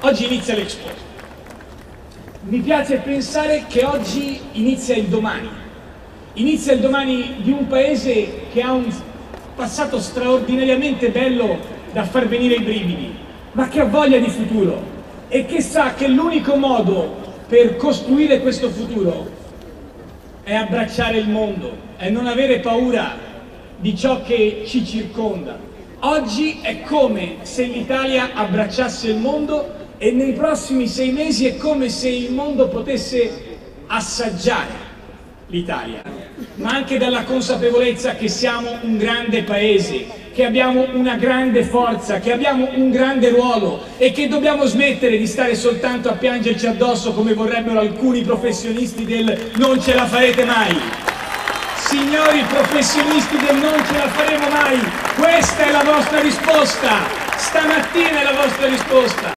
Oggi inizia l'Expo. Mi piace pensare che oggi inizia il domani. Inizia il domani di un paese che ha un passato straordinariamente bello da far venire i brividi, ma che ha voglia di futuro e che sa che l'unico modo per costruire questo futuro è abbracciare il mondo, è non avere paura di ciò che ci circonda. Oggi è come se l'Italia abbracciasse il mondo e nei prossimi 6 mesi è come se il mondo potesse assaggiare l'Italia, ma anche dalla consapevolezza che siamo un grande paese, che abbiamo una grande forza, che abbiamo un grande ruolo e che dobbiamo smettere di stare soltanto a piangerci addosso come vorrebbero alcuni professionisti del non ce la farete mai. Signori professionisti del non ce la faremo mai, questa è la vostra risposta, stamattina è la vostra risposta.